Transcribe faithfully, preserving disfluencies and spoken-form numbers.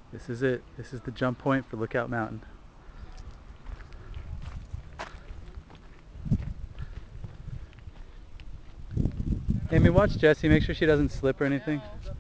This is it. This is the jump point for Lookout Mountain. Amy, watch Jessie. Make sure she doesn't slip or anything.